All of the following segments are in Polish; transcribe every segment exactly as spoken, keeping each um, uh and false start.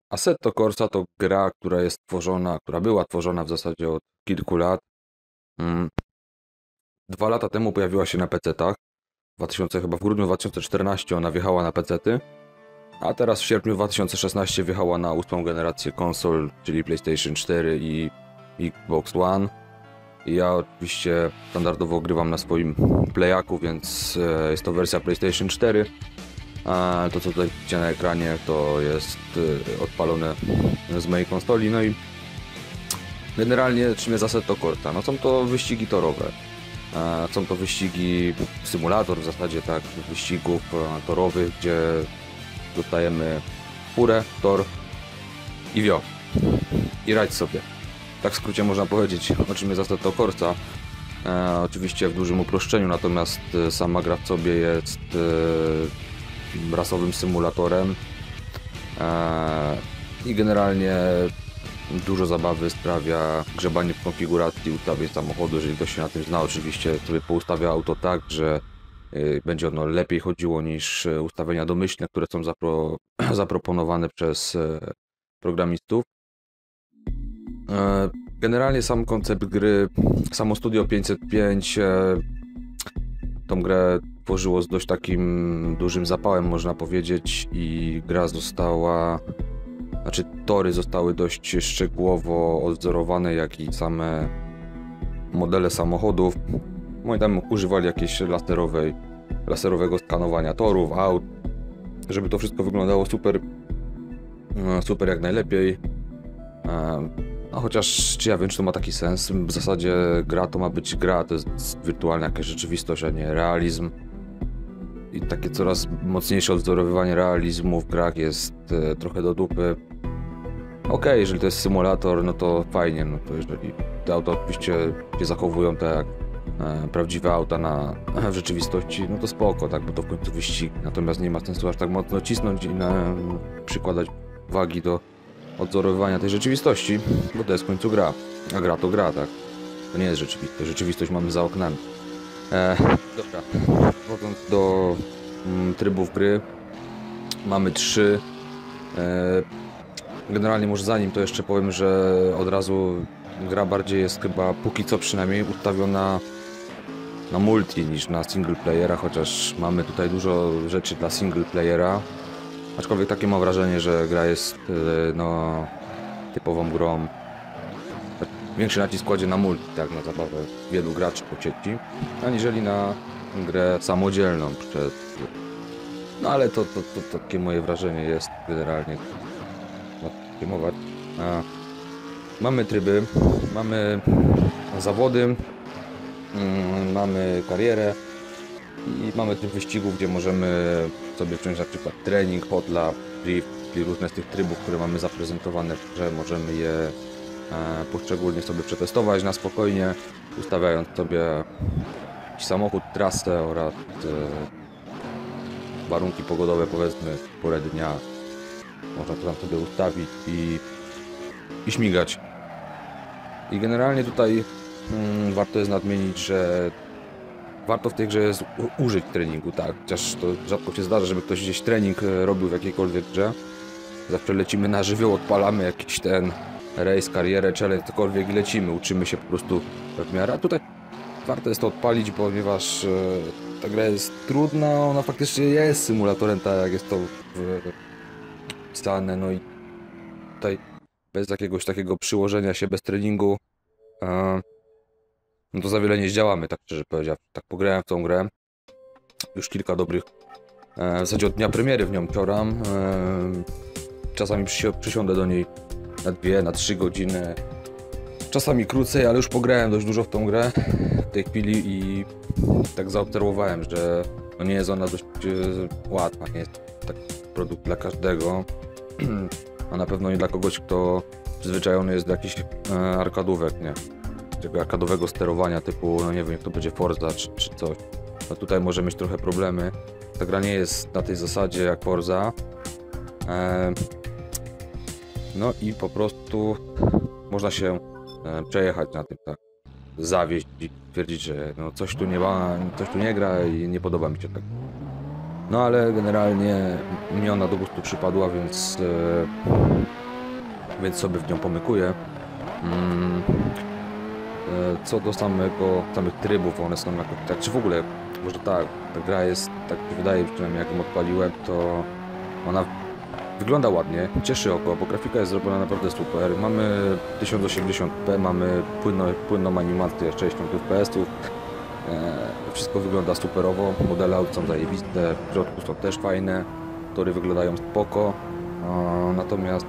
Assetto Corsa to gra, która jest tworzona, która była tworzona w zasadzie od kilku lat. Mm, Dwa lata temu pojawiła się na pecetach. dwa tysiące, chyba w grudniu dwa tysiące czternastego ona wjechała na pecety, a teraz w sierpniu dwa tysiące szesnastego wjechała na ósmą generację konsol, czyli PlayStation cztery i Xbox One. I ja oczywiście standardowo grywam na swoim playaku, więc e, jest to wersja PlayStation cztery. A to, co tutaj widzicie na ekranie, to jest e, odpalone z mojej konsoli. No i generalnie czym jest Assetto Corsa? No są to wyścigi torowe. E, są to wyścigi, symulator w zasadzie, tak, wyścigów e, torowych, gdzie dostajemy furę, tor i wio. I radź sobie. Tak w skrócie można powiedzieć, o czym jest Assetto Corsa. E, oczywiście w dużym uproszczeniu, natomiast e, sama gra w sobie jest e, rasowym symulatorem e, i generalnie dużo zabawy sprawia grzebanie w konfiguracji ustawień samochodu, jeżeli ktoś się na tym zna. Oczywiście sobie poustawia auto tak, że e, będzie ono lepiej chodziło niż ustawienia domyślne, które są zapro, zaproponowane przez e, programistów. Generalnie sam koncept gry, samo Studio pięćset pięć tą grę tworzyło z dość takim dużym zapałem, można powiedzieć, i gra została, znaczy tory zostały dość szczegółowo odwzorowane, jak i same modele samochodów. Moi tam używali jakiejś laserowej, laserowego skanowania torów, aut, żeby to wszystko wyglądało super, super jak najlepiej. No chociaż, czy ja wiem, czy to ma taki sens? W zasadzie gra to ma być gra, to jest wirtualna jakaś rzeczywistość, a nie realizm. I takie coraz mocniejsze odwzorowywanie realizmu w grach jest e, trochę do dupy. Okej, okay, jeżeli to jest symulator, no to fajnie, no to jeżeli te auta oczywiście się zachowują tak jak e, prawdziwe auta na, w rzeczywistości, no to spoko, tak, bo to w końcu wyścig. Natomiast nie ma sensu aż tak mocno cisnąć i na, przykładać wagi do odzorowywania tej rzeczywistości, bo to jest w końcu gra, a gra to gra, tak? To nie jest rzeczywistość, rzeczywistość mamy za oknami. E, dobra, wchodząc do mm, trybów gry, mamy trzy. E, generalnie może zanim to jeszcze powiem, że od razu gra bardziej jest chyba, póki co przynajmniej, ustawiona na multi niż na single playera, chociaż mamy tutaj dużo rzeczy dla single playera. Aczkolwiek takie mam wrażenie, że gra jest no, typową grą. Większy nacisk kładzie na multi, tak, na zabawę wielu graczy po sieci, aniżeli na grę samodzielną przez... No ale to, to, to takie moje wrażenie jest generalnie. Filmować. A, mamy tryby, mamy zawody, mm, mamy karierę i mamy tryb wyścigów, gdzie możemy sobie wziąć na przykład trening, hot lap, drift, czyli różne z tych trybów, które mamy zaprezentowane w grze, możemy je e, poszczególnie sobie przetestować na spokojnie, ustawiając sobie samochód, trasę oraz e, warunki pogodowe, powiedzmy porę dnia. Można to tam sobie ustawić i, i śmigać. I generalnie tutaj mm, warto jest nadmienić, że warto w tej grze jest u- użyć treningu, tak, chociaż to rzadko się zdarza, żeby ktoś gdzieś trening robił w jakiejkolwiek grze. Zawsze lecimy na żywioł, odpalamy jakiś ten race, karierę, challenge, cokolwiek i lecimy, uczymy się po prostu w miarę. A tutaj warto jest to odpalić, ponieważ e, ta gra jest trudna, ona faktycznie jest symulatorem, tak jak jest to w, pisane, no i tutaj bez jakiegoś takiego przyłożenia się, bez treningu, e, no to za wiele nie zdziałamy, tak szczerze powiedziawszy. Tak pograłem w tą grę, już kilka dobrych, e, w zasadzie od dnia premiery w nią cioram, e, czasami przysi- przysiądę do niej na dwie, na trzy godziny, czasami krócej, ale już pograłem dość dużo w tą grę w tej chwili i tak zaobserwowałem, że no nie jest ona dość e, łatwa, nie jest taki produkt dla każdego, a na pewno nie dla kogoś, kto przyzwyczajony jest do jakichś e, arkadówek, nie? Tego arkadowego sterowania typu, no nie wiem, jak to będzie Forza czy, czy coś. No tutaj może mieć trochę problemy. Ta gra nie jest na tej zasadzie jak Forza. E, no i po prostu można się e, przejechać na tym, tak. Zawieść i twierdzić, że no coś tu nie ma, coś tu nie gra i nie podoba mi się tak. No ale generalnie mnie ona do gustu przypadła, więc e, więc sobie w nią pomykuję. Mm. Co do samego, samych trybów, one są jako, tak, czy w ogóle, może tak, ta gra jest, tak mi wydaje, przynajmniej jak ją odpaliłem, to ona wygląda ładnie, cieszy oko, bo grafika jest zrobiona naprawdę super. Mamy tysiąc osiemdziesiąt p, mamy płynno, płynną animację sześćdziesiąt F P S ów, e, wszystko wygląda superowo, modele aut są zajebiste, w środku są też fajne, tory wyglądają spoko, e, natomiast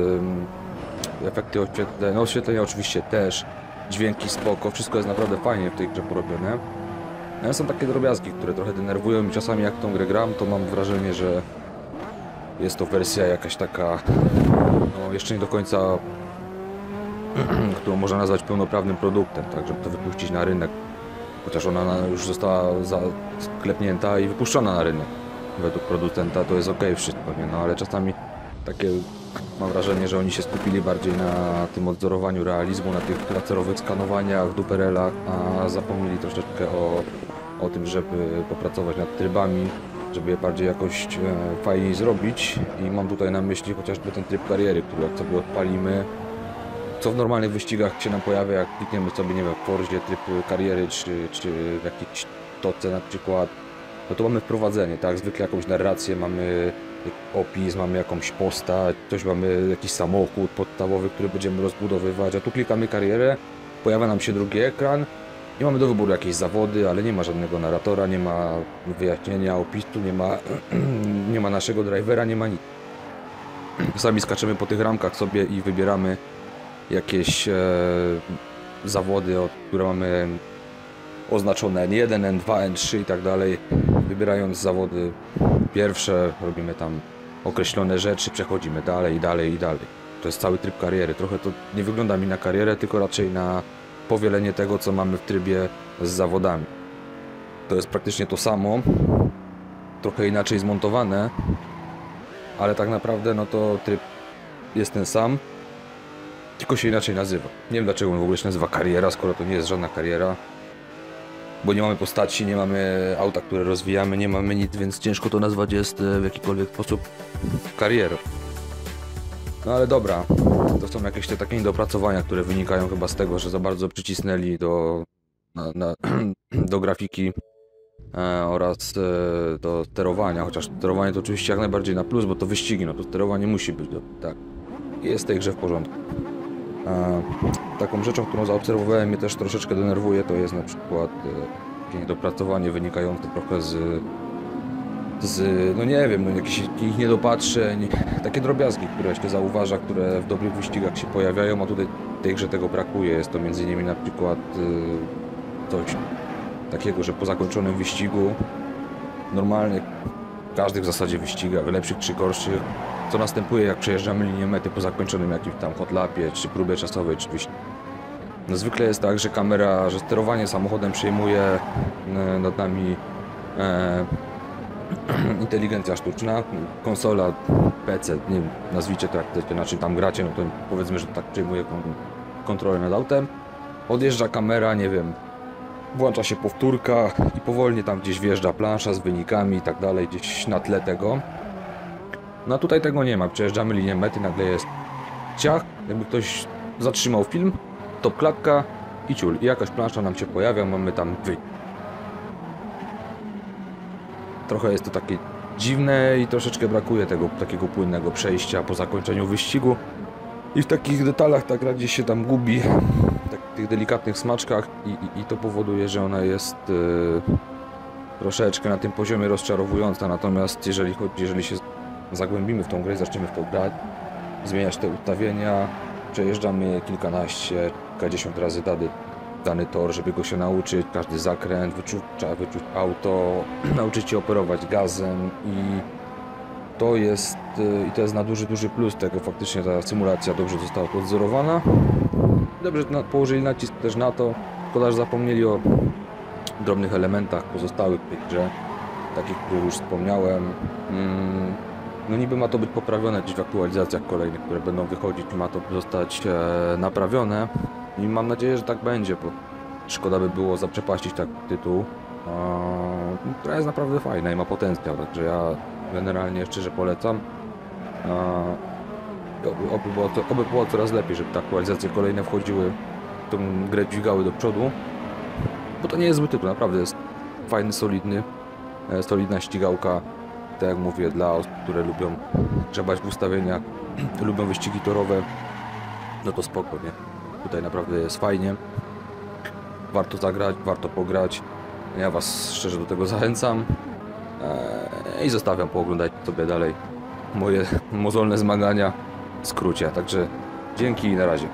e, efekty oświetlenia, no oświetlenia oczywiście też, dźwięki spoko, wszystko jest naprawdę fajnie w tej grze porobione. Ale są takie drobiazgi, które trochę denerwują i czasami jak tą grę gram, to mam wrażenie, że jest to wersja jakaś taka, no jeszcze nie do końca, którą można nazwać pełnoprawnym produktem, tak, żeby to wypuścić na rynek. Chociaż ona już została sklepnięta i wypuszczona na rynek. Według producenta to jest ok wszystko, nie? No ale czasami takie mam wrażenie, że oni się skupili bardziej na tym odzorowaniu realizmu, na tych laserowych skanowaniach, duperelach, a zapomnieli troszeczkę o, o tym, żeby popracować nad trybami, żeby je bardziej jakoś e, fajniej zrobić. I mam tutaj na myśli chociażby ten tryb kariery, który jak sobie odpalimy, co w normalnych wyścigach się nam pojawia, jak klikniemy sobie, nie wiem, w Forzie tryb kariery, czy, czy w jakiejś toce na przykład, no to mamy wprowadzenie, tak, zwykle jakąś narrację, mamy opis, mamy jakąś postać, coś mamy, jakiś samochód podstawowy, który będziemy rozbudowywać, a tu klikamy karierę, pojawia nam się drugi ekran i mamy do wyboru jakieś zawody, ale nie ma żadnego narratora, nie ma wyjaśnienia, opisu, nie ma, nie ma naszego drivera, nie ma nic. Sami skaczemy po tych ramkach sobie i wybieramy jakieś e, zawody, od, które mamy oznaczone N jeden, N dwa, N trzy i tak dalej. Wybierając zawody pierwsze, robimy tam określone rzeczy, przechodzimy dalej, dalej i dalej. To jest cały tryb kariery. Trochę to nie wygląda mi na karierę, tylko raczej na powielenie tego, co mamy w trybie z zawodami. To jest praktycznie to samo, trochę inaczej zmontowane, ale tak naprawdę no to tryb jest ten sam, tylko się inaczej nazywa. Nie wiem, dlaczego on w ogóle się nazywa kariera, skoro to nie jest żadna kariera. Bo nie mamy postaci, nie mamy auta, które rozwijamy, nie mamy nic, więc ciężko to nazwać jest w jakikolwiek sposób karierą. No ale dobra, to są jakieś te takie niedopracowania, które wynikają chyba z tego, że za bardzo przycisnęli do, na, na, do grafiki e, oraz e, do sterowania, chociaż sterowanie to oczywiście jak najbardziej na plus, bo to wyścigi, no to sterowanie musi być, tak, jest w tej grze w porządku. E, taką rzeczą, którą zaobserwowałem, mnie też troszeczkę denerwuje, to jest na przykład e, takie niedopracowanie wynikające trochę z, z no nie wiem, no jakichś takich niedopatrzeń, takie drobiazgi, które się zauważa, które w dobrych wyścigach się pojawiają, a tutaj w tej grze tego brakuje. Jest to między innymi na przykład e, coś takiego, że po zakończonym wyścigu, normalnie w każdych w zasadzie wyścigach, lepszych czy gorszych, co następuje, jak przejeżdżamy linię mety po zakończonym jakimś tam hotlapie, czy próbie czasowej, czy wyścigu. No zwykle jest tak, że kamera, że sterowanie samochodem przejmuje e, nad nami e, inteligencja sztuczna, konsola, P C, nie wiem, nazwijcie to jak chcecie, na czym tam gracie, no to powiedzmy, że tak przejmuje kon kontrolę nad autem. Odjeżdża kamera, nie wiem, włącza się powtórka i powolnie tam gdzieś wjeżdża plansza z wynikami i tak dalej, gdzieś na tle tego. No a tutaj tego nie ma, przejeżdżamy linię mety, nagle jest ciach, jakby ktoś zatrzymał film, top klatka i ciul, i jakaś plansza nam się pojawia, mamy tam wynik. Trochę jest to takie dziwne i troszeczkę brakuje tego takiego płynnego przejścia po zakończeniu wyścigu. I w takich detalach ta gra gdzieś się tam gubi, tak, w tych delikatnych smaczkach i, i, i to powoduje, że ona jest yy, troszeczkę na tym poziomie rozczarowująca. Natomiast jeżeli chodzi, jeżeli się zagłębimy w tą grę, zaczniemy w to grać, zmieniać te ustawienia, przejeżdżamy kilkanaście, kilkadziesiąt razy dany, dany tor, żeby go się nauczyć, każdy zakręt, wyczuć, trzeba wyczuć auto, nauczyć się operować gazem i to jest, i to jest na duży, duży plus tego, faktycznie ta symulacja dobrze została odzorowana. Dobrze na, położyli nacisk też na to, szkoda, że zapomnieli o drobnych elementach pozostałych w tej grze, takich, które już wspomniałem. Mm, no niby ma to być poprawione gdzieś w aktualizacjach kolejnych, które będą wychodzić, ma to zostać e, naprawione i mam nadzieję, że tak będzie, bo szkoda by było zaprzepaścić taki tytuł, e, która jest naprawdę fajna i ma potencjał, także ja generalnie szczerze polecam. Oby, oby, było to, oby było coraz lepiej, żeby te aktualizacje kolejne wchodziły, tą grę dźwigały do przodu, bo to nie jest zły tytuł, naprawdę jest fajny, solidny, e, solidna ścigałka, tak jak mówię, dla osób, które lubią grzebać w ustawieniach, lubią wyścigi torowe, no to spoko, nie? Tutaj naprawdę jest fajnie, warto zagrać, warto pograć, ja was szczerze do tego zachęcam e, i zostawiam, pooglądać sobie dalej moje mozolne zmagania w skrócie, także dzięki i na razie.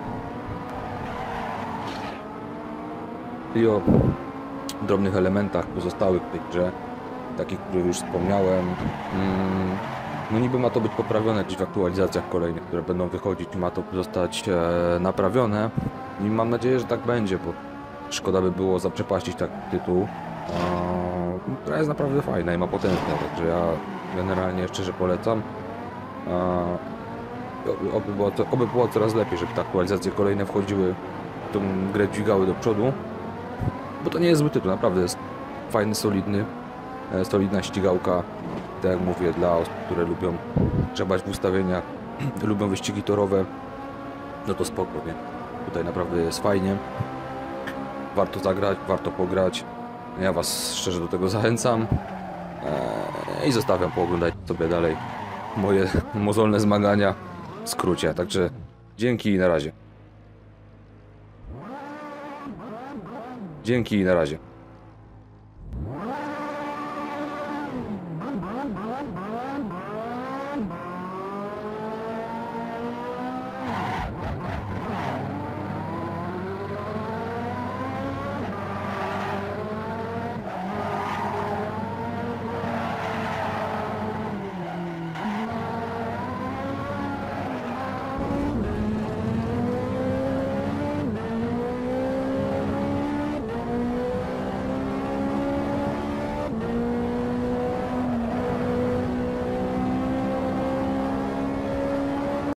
I o drobnych elementach pozostałych w tej grze, takich, których już wspomniałem. Mm, no niby ma to być poprawione gdzieś w aktualizacjach kolejnych, które będą wychodzić, ma to zostać e, naprawione i mam nadzieję, że tak będzie, bo szkoda by było zaprzepaścić taki tytuł, e, która jest naprawdę fajna i ma potencjał, także ja generalnie szczerze polecam. E, oby, było to, oby było coraz lepiej, żeby te aktualizacje kolejne wchodziły, tą grę dźwigały do przodu, bo to nie jest zły tytuł, naprawdę jest fajny, solidny, e, solidna ścigałka, tak jak mówię, dla osób, które lubią grzebać w ustawieniach, lubią wyścigi torowe, no to spoko, nie? Tutaj naprawdę jest fajnie, warto zagrać, warto pograć, ja was szczerze do tego zachęcam e, i zostawiam, pooglądać sobie dalej moje mozolne zmagania w skrócie, także dzięki i na razie. Dzięki i na razie.